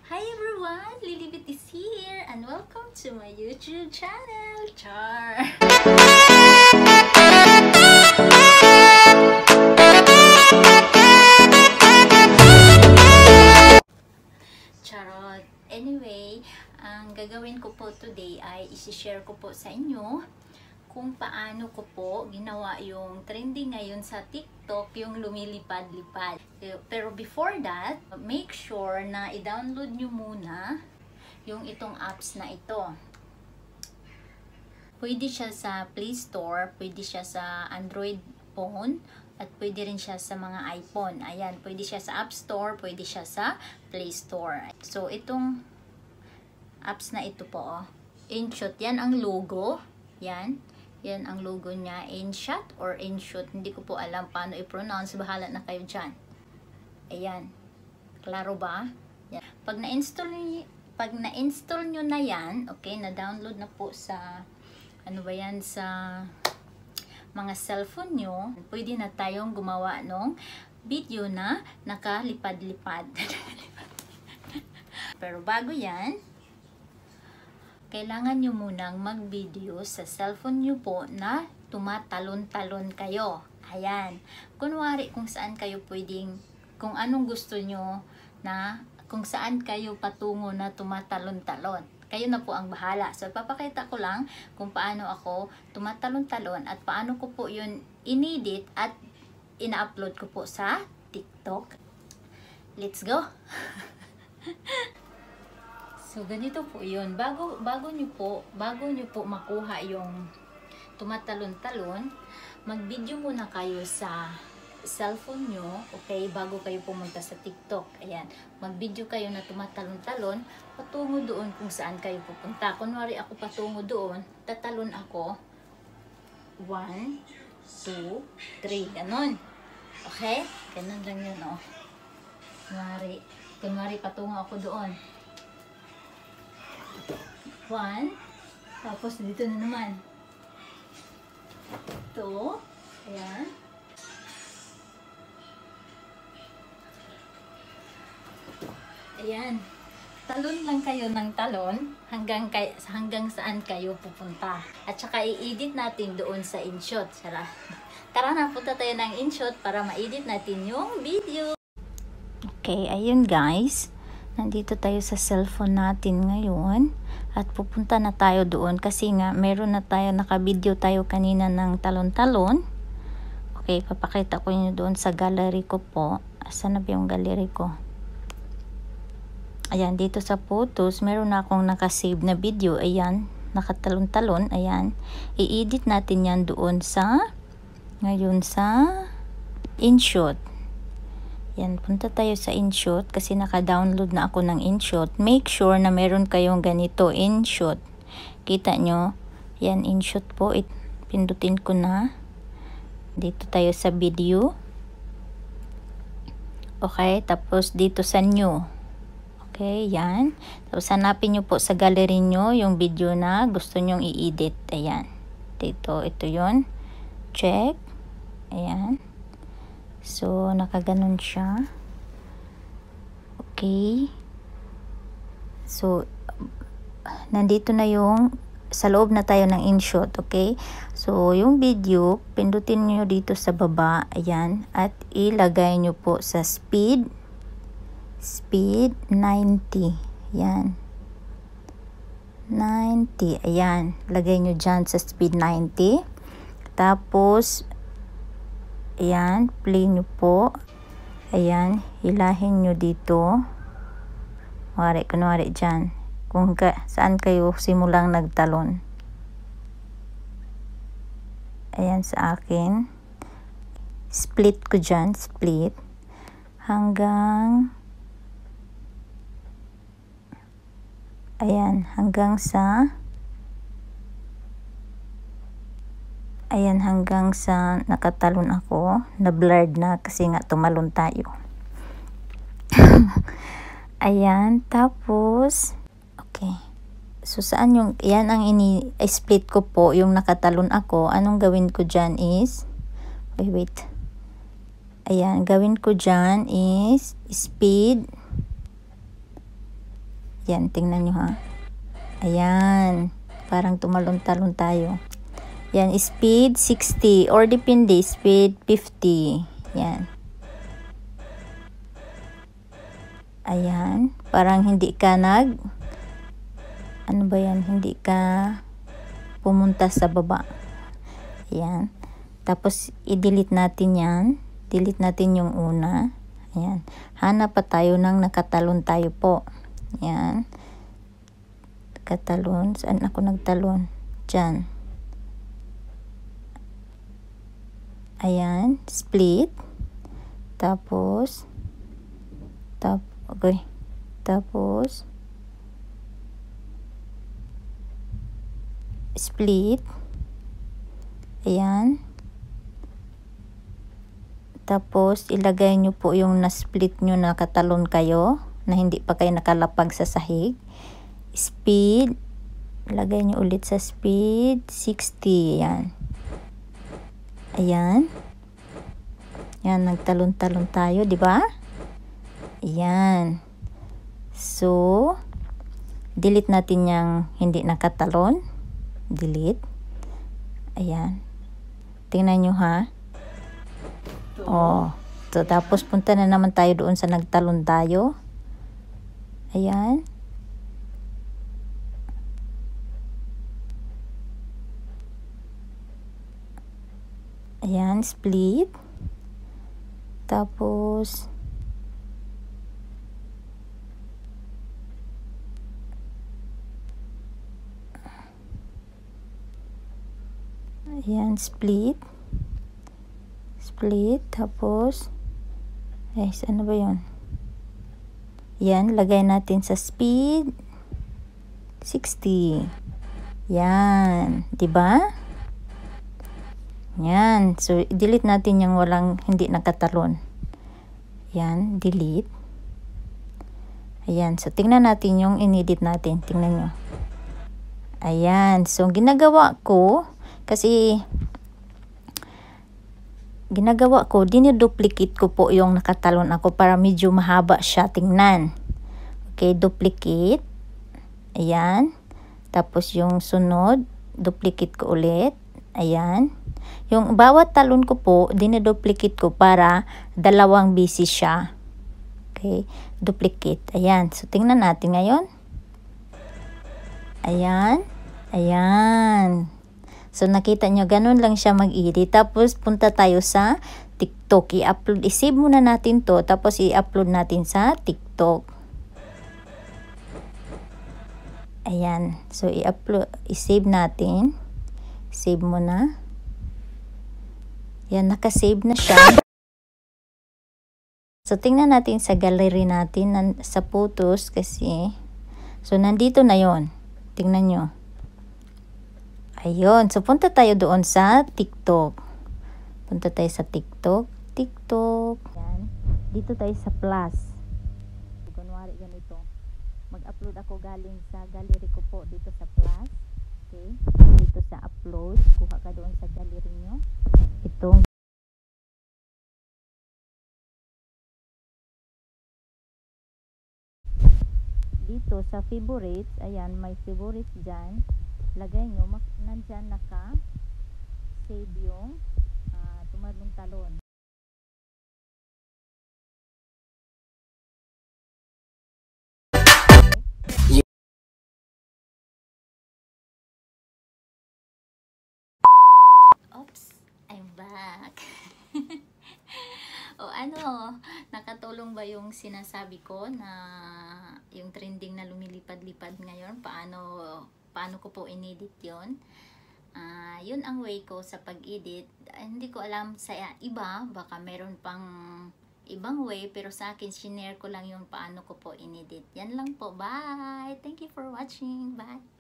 Hi everyone, Lilibit is here and welcome to my YouTube channel. Char! Charot! Anyway, ang gagawin ko po today ay isi-share ko po sa inyo kung paano ko po ginawa yung trending ngayon sa TikTok, yung lumilipad-lipad. Pero before that, make sure na i-download nyo muna yung itong apps na ito. Pwede siya sa Play Store, pwede siya sa Android phone, at pwede rin siya sa mga iPhone. Ayan, pwede siya sa App Store, pwede siya sa Play Store. So, itong apps na ito po, InShot, yan ang logo. Yan ang logo niya, InShot or InShot. Hindi ko po alam paano i-pronounce. Bahala na kayo dyan. Ayan. Klaro ba? Yan. Pag na-install nyo na yan, okay, na-download na po sa, ano ba yan, sa mga cellphone nyo, pwede na tayong gumawa ng video na nakalipad-lipad. Pero bago yan, kailangan nyo munang mag-video sa cellphone nyo po na tumatalon-talon kayo. Ayan. Kunwari kung saan kayo pwedeng, kung anong gusto nyo na, kung saan kayo patungo na tumatalon-talon. Kayo na po ang bahala. So, papakita ko lang kung paano ako tumatalon-talon at paano ko po yun inedit at ina-upload ko po sa TikTok. Let's go! So, ganito po yun. Bago nyo po makuha yung tumatalon-talon, mag-video muna kayo sa cellphone nyo, okay, bago kayo pumunta sa TikTok. Ayan, mag-video kayo na tumatalon-talon, patungo doon kung saan kayo pupunta. Kunwari ako patungo doon, tatalon ako, 1, 2, 3, ganon. Okay? Ganon lang yun, oh. Kunwari patungo ako doon. 1, tapos dito na naman 2, ayan, ayan, talon lang kayo ng talon hanggang saan kayo pupunta, at saka i-edit natin doon sa InShot. Tara na, punta tayo ng InShot para ma-edit natin yung video. Okay, ayun guys, nandito tayo sa cellphone natin ngayon at pupunta na tayo doon kasi nga meron na tayo, naka-video tayo kanina ng talon-talon. Okay, papakita ko nyo doon sa gallery ko po. Asan na ba yung gallery ko? Ayan, dito sa photos meron na akong nakasave na video. Ayan, nakatalon-talon. Ayan, i-edit natin yan doon sa ngayon sa InShot. Yan, punta tayo sa InShot kasi naka-download na ako ng InShot. Make sure na meron kayong ganito, InShot. Kita nyo? Yan, InShot po. Pindutin ko na. Dito tayo sa video. Okay, tapos dito sa new. Okay, yan. Tapos hanapin nyo po sa gallery nyo yung video na gusto nyong i-edit. Ayan. Dito, ito yun. Check. Ayan. So, nakaganon siya. Okay. So, nandito na yung, sa loob na tayo ng InShot, okay? So, yung video, pindutin nyo dito sa baba, ayan, at ilagay nyo po sa speed 90. Ayan. 90. Ayan. Lagay nyo dyan sa speed 90. Tapos, ayan, play nyo po. Ayan, hilahin nyo dito. Kunwari dyan. Kung saan kayo simulang nagtalon. Ayan sa akin. Split ko dyan, split. Hanggang, ayan, hanggang sa, ayan, hanggang sa nakatalon ako, na blurred na kasi nga tumalon tayo. Ayan, tapos, okay. So, saan yung, yan ang split ko po, yung nakatalon ako. Anong gawin ko dyan is, wait. Ayan, gawin ko dyan is, speed Yan, tingnan nyo ha. Ayan. Parang tumalon-talon tayo. Yan, speed 60 or depende, speed 50. Yan. Ayan. Parang hindi ka ano ba yan? Hindi ka pumunta sa baba. Ayan. Tapos, i-delete natin yan. Delete natin yung una. Ayan. Hanap pa tayo ng nakatalon tayo po. Ayan. Katalon. Saan ako nagtalon? Diyan. Ayan. Split. Tapos. Okay. Tapos. Split. Ayan. Tapos, ilagay nyo po yung na-split nyo na katalon kayo. Na hindi pa kayo nakalapag sa sahig. Speed, lagay nyo ulit sa speed 60. Ayan. Ayan. Yan, nagtalon-talon tayo, di ba? Ayan. So, delete natin yung hindi nakatalon. Delete. Ayan. Tingnan nyo ha. Oh. So, tapos punta na naman tayo doon sa nagtalon tayo. Ayan. Ayan, split. Tapos, ayan, split. Split. Tapos, ano ba yun? Yan, lagay natin sa speed 60. Yan, 'di ba? Yan. So, delete natin yung hindi nakatalon. Yan, delete. Ayan. So, tingnan natin yung inedit natin. Tingnan nyo. Ayan. So, ginagawa ko, diniduplicate ko po yung nakatalon ako para medyo mahaba siya tingnan. Okay, duplicate. Ayan. Tapos, yung sunod, duplicate ko ulit. Ayan. Yung bawat talon ko po, diniduplicate ko para dalawang busy siya. Okay. Duplicate. Ayan. So, tingnan natin ngayon. Ayan. Ayan. So, nakita nyo, ganun lang siya mag-edit. Tapos, punta tayo sa TikTok. I-upload. I-save muna natin to. Tapos, i-upload natin sa TikTok. Ayan. So, i-upload. I-save natin. Save mo na. Yan, nakasave na siya. So, tingnan natin sa gallery natin, sa photos kasi. So, nandito na yon. Tingnan nyo. Ayun. So, punta tayo doon sa TikTok. Punta tayo sa TikTok. TikTok. Yan. Dito tayo sa plus. So, kunwari ganito. Mag-upload ako galing sa gallery ko po dito sa plus. Okay. Dito sa upload. Kuha ka doon sa gallery nyo. Itong dito sa favorites, ayan, may favorites dyan. Lagay nyo, nandyan naka-save yung tumalong talon. Oops, I'm back. O ano, nakatulong ba yung sinasabi ko na yung trending na lumilipad-lipad ngayon? Paano ko po inedit yun? Yun ang way ko sa pag-edit. Hindi ko alam sa iba, baka meron pang ibang way, pero sa akin, shinare ko lang yung paano ko po inedit. Yan lang po. Bye! Thank you for watching. Bye!